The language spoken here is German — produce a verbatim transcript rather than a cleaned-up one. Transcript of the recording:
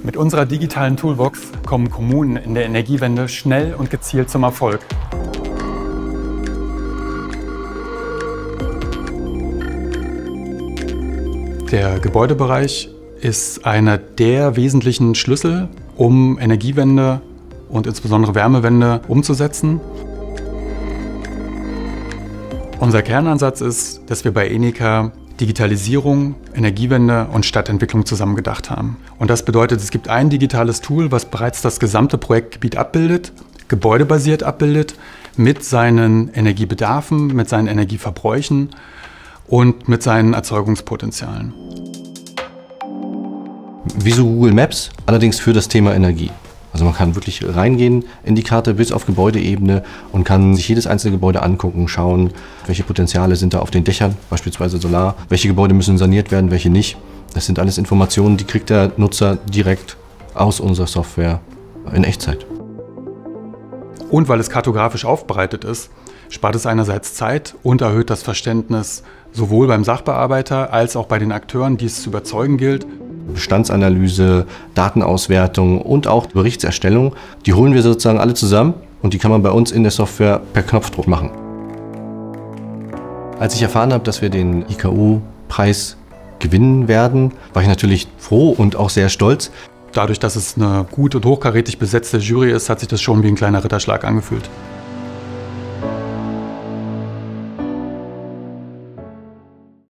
Mit unserer digitalen Toolbox kommen Kommunen in der Energiewende schnell und gezielt zum Erfolg. Der Gebäudebereich ist einer der wesentlichen Schlüssel, um Energiewende und insbesondere Wärmewende umzusetzen. Unser Kernansatz ist, dass wir bei Enica Digitalisierung, Energiewende und Stadtentwicklung zusammengedacht haben. Und das bedeutet, es gibt ein digitales Tool, was bereits das gesamte Projektgebiet abbildet, gebäudebasiert abbildet, mit seinen Energiebedarfen, mit seinen Energieverbräuchen und mit seinen Erzeugungspotenzialen. Wie so Google Maps, allerdings für das Thema Energie. Also man kann wirklich reingehen in die Karte bis auf Gebäudeebene und kann sich jedes einzelne Gebäude angucken, schauen, welche Potenziale sind da auf den Dächern, beispielsweise Solar, welche Gebäude müssen saniert werden, welche nicht. Das sind alles Informationen, die kriegt der Nutzer direkt aus unserer Software in Echtzeit. Und weil es kartografisch aufbereitet ist, spart es einerseits Zeit und erhöht das Verständnis sowohl beim Sachbearbeiter als auch bei den Akteuren, die es zu überzeugen gilt. Bestandsanalyse, Datenauswertung und auch Berichtserstellung, die holen wir sozusagen alle zusammen und die kann man bei uns in der Software per Knopfdruck machen. Als ich erfahren habe, dass wir den I K U-Preis gewinnen werden, war ich natürlich froh und auch sehr stolz. Dadurch, dass es eine gut und hochkarätig besetzte Jury ist, hat sich das schon wie ein kleiner Ritterschlag angefühlt.